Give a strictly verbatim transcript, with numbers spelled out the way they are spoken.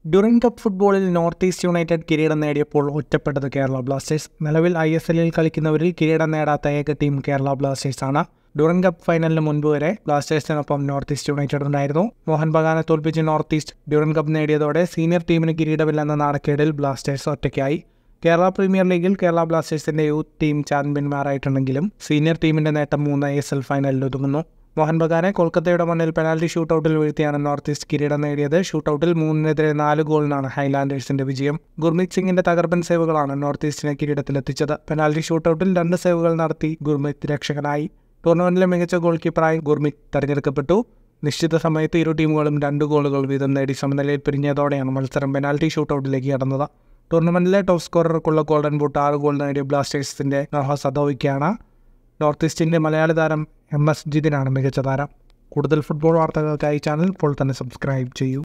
Durand Cup ഫുട്ബോളിൽ North East United കിരീടം നേടിയപ്പോൾ ഒറ്റപ്പെട്ടത് കേരള ബ്ലാസ്റ്റേഴ്സ്. നിലവിൽ ഐ എസ് എല്ലിൽ കളിക്കുന്നവരിൽ കിരീടം നേടാത്ത ഏക ടീം കേരള ബ്ലാസ്റ്റേഴ്സാണ്. ഡ്യൂറൻഡ് കപ്പ് ഫൈനലിന് മുൻപ് വരെ ബ്ലാസ്റ്റേഴ്സിനൊപ്പം നോർത്ത് ഈസ്റ്റ് യുണൈറ്റഡ് ഉണ്ടായിരുന്നു. മോഹൻ ബഗാനെ തോൽപ്പിച്ച് നോർത്ത് ഈസ്റ്റ് ഡ്യൂറൻഡ് കപ്പ് നേടിയതോടെ സീനിയർ ടീമിന് കിരീടമില്ലെന്ന നാണക്കേടിൽ ബ്ലാസ്റ്റേഴ്സ് ഒറ്റയ്ക്കായി. കേരള പ്രീമിയർ ലീഗിൽ കേരള ബ്ലാസ്റ്റേഴ്സിന്റെ യൂത്ത് ടീം ചാമ്പ്യന്മാരായിട്ടുണ്ടെങ്കിലും സീനിയർ ടീമിന്റെ നേട്ടം മൂന്ന് ഐ എസ് എൽ ഫൈനലിൽ ഒതുങ്ങുന്നു. മോഹൻ ബഗാനെ കൊൽക്കത്തയുടെ മുന്നിൽ പെനാൽറ്റി ഷൂട്ടൌട്ടിൽ വീഴ്ത്തിയാണ് നോർത്ത് ഈസ്റ്റ് കിരീടം നേടിയത്. ഷൂട്ടൌട്ടിൽ മൂന്നിനെതിരെ നാല് ഗോളിനാണ് ഹൈലാൻഡേഴ്സിന്റെ വിജയം. ഗുർമീത് സിംഗിന്റെ തകർപ്പൻ സേവുകളാണ് നോർത്ത് ഈസ്റ്റിനെ കിരീടത്തിലെത്തിച്ചത്. പെനാൽറ്റി ഷൂട്ടൌട്ടിൽ രണ്ട് സേവുകൾ നടത്തി ഗുർമീത് രക്ഷകനായി. ടൂർണമെന്റിലെ മികച്ച ഗോൾ കീപ്പറായി ഗുർമീത് തെരഞ്ഞെടുക്കപ്പെട്ടു. നിശ്ചിത സമയത്ത് ഇരു ടീമുകളും രണ്ട് ഗോളുകൾ വീതം നേടി സമനിലയിൽ പിരിഞ്ഞതോടെയാണ് മത്സരം പെനാൽറ്റി ഷൂട്ടൌട്ടിലേക്ക് കടന്നത്. ടൂർണമെന്റിലെ ടോപ്പ് സ്കോറർക്കുള്ള ഗോൾഡൻ ബൂട്ട് ആറ് ഗോൾ നേടിയ ബ്ലാസ്റ്റേഴ്സിന്റെ നോഹ സദോവിക്കാണ്. നോർത്ത് ഈസ്റ്റിന്റെ മലയാളി താരം എം എസ് ജിതിനാണ് മികച്ച താരം. കൂടുതൽ ഫുട്ബോൾ വാർത്തകൾക്കായി ചാനൽ ഇപ്പോൾ തന്നെ സബ്സ്ക്രൈബ് ചെയ്യൂ.